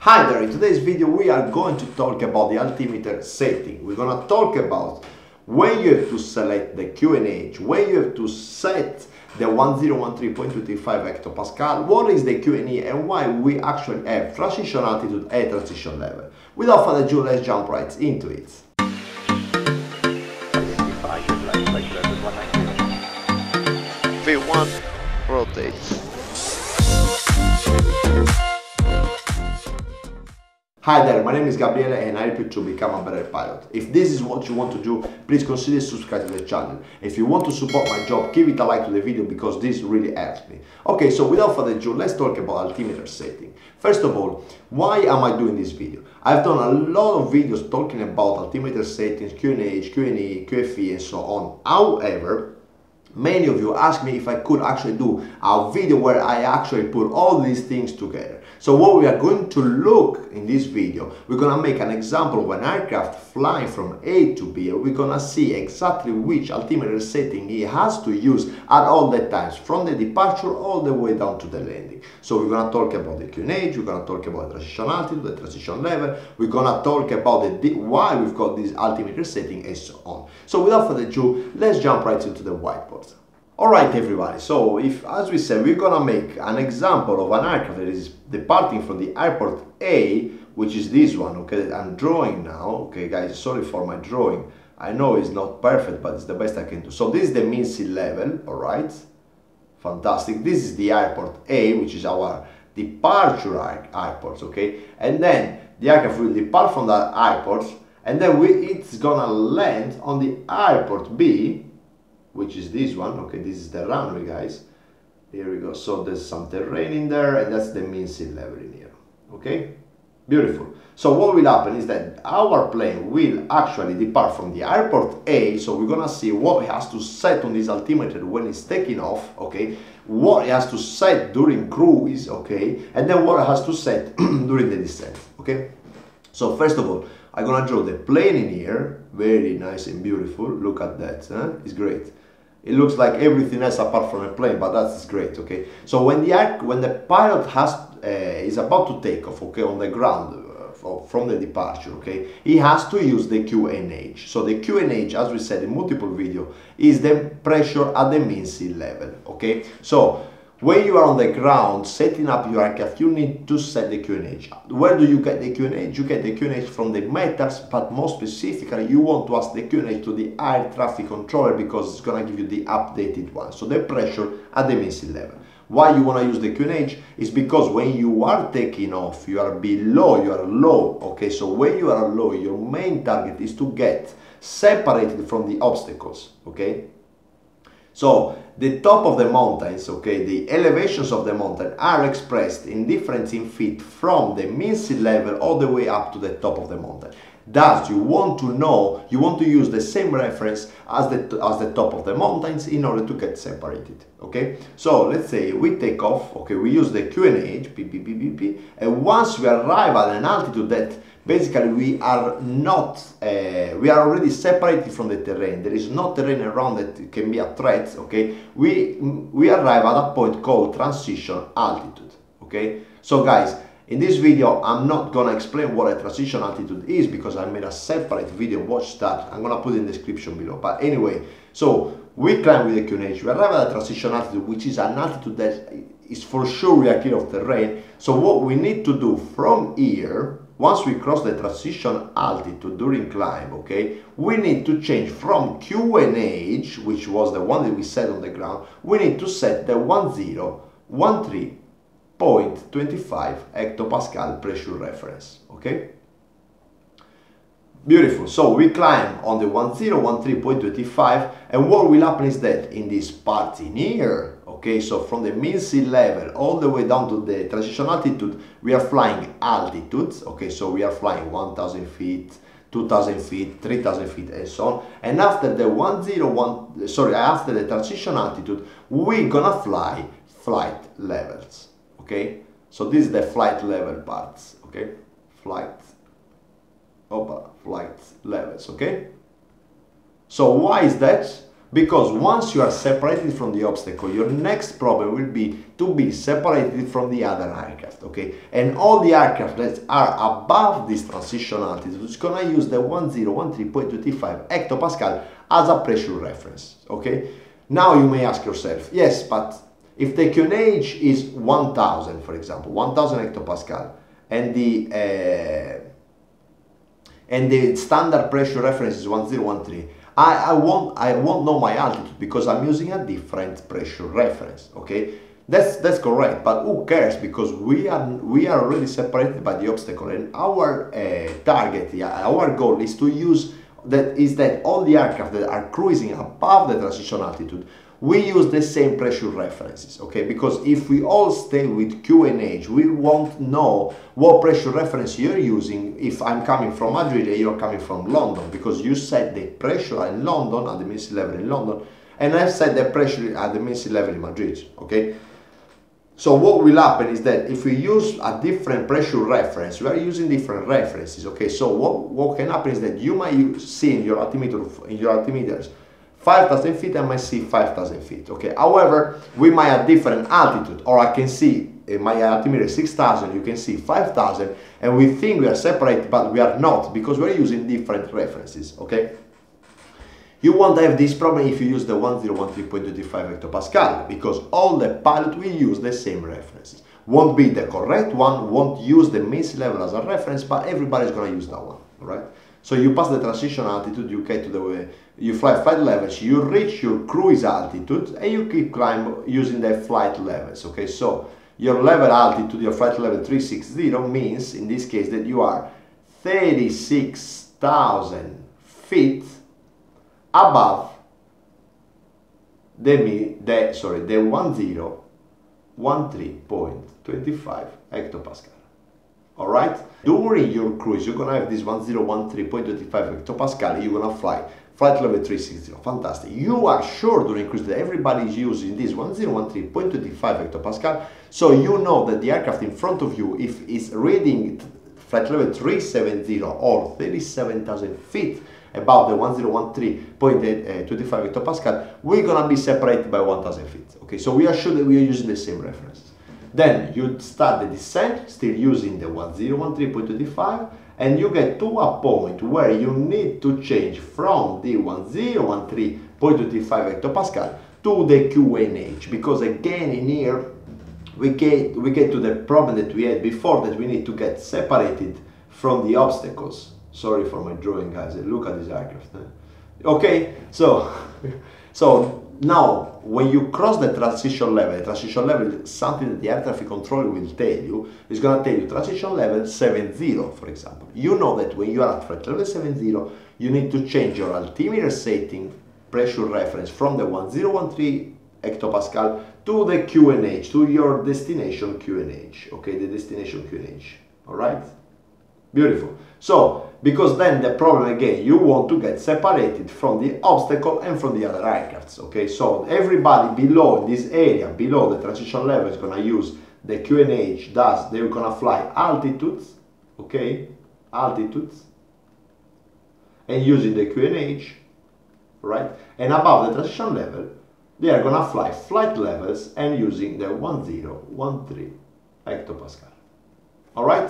Hi there, in today's video we are going to talk about the altimeter setting. We're going to talk about when you have to select the QNH, when you have to set the 1013.25 hectopascal, what is the QNE and why we actually have transition altitude and transition level. Without further ado, let's jump right into it. V1 rotate. Hi there, my name is Gabriele and I help you to become a better pilot. If this is what you want to do, please consider subscribing to the channel. If you want to support my job, give it a like to the video because this really helps me. Okay, so without further ado, let's talk about altimeter setting. First of all, why am I doing this video? I've done a lot of videos talking about altimeter settings, QNH, QNE, QFE and so on. However, many of you asked me if I could actually do a video where I actually put all these things together. So what we are going to look in this video, we're going to make an example of an aircraft flying from A to B, and we're going to see exactly which altimeter setting he has to use at all the times, from the departure all the way down to the landing. So we're going to talk about the QNH, we're going to talk about the transition altitude, the transition level, we're going to talk about why we've got this altimeter setting and so on. So without further ado, let's jump right into the whiteboard. Alright everybody, so as we said, we're gonna make an example of an aircraft that is departing from the airport A, which is this one, okay, that I'm drawing now. Okay guys, sorry for my drawing, I know it's not perfect, but it's the best I can do. So this is the mean sea level, alright, fantastic. This is the airport A, which is our departure airport, okay, and then the aircraft will depart from that airport, and then it's gonna land on the airport B, which is this one. Okay, this is the runway, guys. Here we go. So there's some terrain in there, and that's the mean sea level in here. Okay, beautiful. So what will happen is that our plane will actually depart from the airport A. So we're gonna see what it has to set on this altimeter when it's taking off. Okay, what it has to set during cruise. Okay, and then what it has to set during the descent. Okay, so first of all, I'm gonna draw the plane in here. Very nice and beautiful. Look at that. Huh? It's great. It looks like everything else apart from a plane, but that's great. Okay. So when the pilot is about to take off, okay, on the ground from the departure, okay, he has to use the QNH. So the QNH, as we said in multiple videos, is the pressure at the mean sea level. Okay. So when you are on the ground setting up your aircraft, you need to set the QNH. Where do you get the QNH? You get the QNH from the meters, but more specifically, you want to ask the QNH to the air traffic controller because it's going to give you the updated one. So the pressure at the mean sea level. Why you want to use the QNH is because when you are taking off, you are below, you are low. Okay, so when you are low, your main target is to get separated from the obstacles. Okay. So the top of the mountains, okay, the elevations of the mountain are expressed in difference in feet from the mean sea level all the way up to the top of the mountain. Thus, you want to use the same reference as the top of the mountains in order to get separated, okay? So let's say we take off, okay, we use the QNH, and once we arrive at an altitude that basically we are already separated from the terrain. There is no terrain around that can be a threat, okay? We arrive at a point called transition altitude, okay? So guys, in this video, I'm not gonna explain what a transition altitude is because I made a separate video, watch that. I'm gonna put it in the description below. But anyway, so we climb with the QNH, we arrive at a transition altitude, which is an altitude that is for sure we are clear of terrain. So what we need to do from here, once we cross the transition altitude during climb, okay, we need to change from QNH, which was the one that we set on the ground, we need to set the 1013.25 hectopascal pressure reference, okay? Beautiful. So we climb on the 1013.25, and what will happen is that in this part in here, okay, so from the mean sea level all the way down to the transition altitude, we are flying altitudes, okay, so we are flying 1000 feet, 2000 feet, 3000 feet and so on, and after the after the transition altitude, we're gonna fly flight levels, okay? So this is the flight level parts, okay? Flight levels, okay? So why is that? Because once you are separated from the obstacle, your next problem will be to be separated from the other aircraft, okay? And all the aircraft that are above this transition altitude is gonna use the 1013.25 hectopascal as a pressure reference, okay? Now you may ask yourself, yes, but if the QNH is 1000, for example, 1000 hectopascal, and the standard pressure reference is 1013, I won't know my altitude because I'm using a different pressure reference, okay? That's correct, but who cares, because we are already separated by the obstacle, and our target, our goal is to use that all the aircraft that are cruising above the transition altitude, we use the same pressure references, okay? Because if we all stay with QNH, we won't know what pressure reference you're using if I'm coming from Madrid and you're coming from London, because you set the pressure in London at the mean sea level in London, and I've set the pressure at the mean sea level in Madrid, okay? So what will happen is that if we use a different pressure reference, we are using different references, okay? So what can happen is that you might see in your altimeters 5,000 feet, I might see 5,000 feet, okay? However, we might have different altitude, or I can see in my altimeter 6,000, you can see 5,000, and we think we are separated, but we are not, because we're using different references, okay? You won't have this problem if you use the 1013.25 hectopascal, because all the pilot will use the same references. Won't be the correct one, won't use the mean sea level as a reference, but everybody's gonna use that one, all right? So you pass the transition altitude, you get to you fly flight levels, you reach your cruise altitude, and you keep climbing using the flight levels, okay? So your level altitude, your flight level 360 means, in this case, that you are 36,000 feet above the 1013.25 hectopascal. Alright? During your cruise, you're gonna have this 1013.25 hectopascal, you're gonna fly flight level 360. Fantastic. You are sure during cruise that everybody is using this 1013.25 hectopascal, so you know that the aircraft in front of you, if it's reading flight level 370 or 37,000 feet above the 1013.25 hectopascal, we're gonna be separated by 1,000 feet. Okay, so we are sure that we are using the same references. Then you start the descent, still using the 1013.25, and you get to a point where you need to change from the 1013.25 hectopascal to the QNH, because again in here we get to the problem that we had before, that we need to get separated from the obstacles. Sorry for my drawing, guys. Look at this aircraft. Okay, so now when you cross the transition level is something that the air traffic controller will tell you. It's going to tell you transition level 70, for example. You know that when you are at flight level 70, you need to change your altimeter setting pressure reference from the 1013 hectopascal to the QNH, to your destination QNH. Okay, the destination QNH. All right? Beautiful. So, because then the problem again, you want to get separated from the obstacle and from the other aircrafts, okay? So everybody below, in this area, below the transition level, is gonna use the QNH, thus they're gonna fly altitudes, okay? Altitudes, and using the QNH, right? And above the transition level, they are gonna fly flight levels and using the 1013 hectopascal, all right?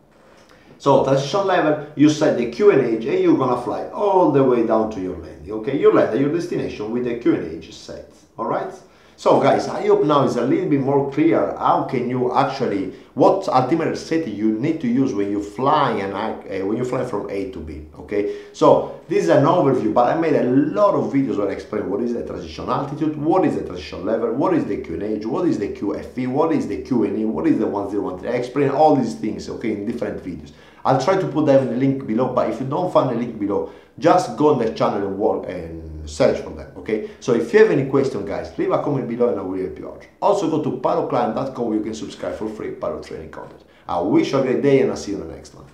So transition level, you set the QNH and you're gonna fly all the way down to your landing, okay? You land at your destination with the QNH set, all right? So guys, I hope now it's a little bit more clear how can you actually, what altimeter setting you need to use when you fly from A to B, okay? So this is an overview, but I made a lot of videos where I explain what is the transition altitude, what is the transition level, what is the QNH, what is the QFE, what is the QNE, what is the 1013. I explain all these things, okay, in different videos. I'll try to put them in the link below, but if you don't find the link below, just go on the channel and work and search for them, okay? So if you have any question, guys, leave a comment below and I will help you out. Also go to pilotclimb.com where you can subscribe for free pilot training content. I wish you a great day and I'll see you in the next one.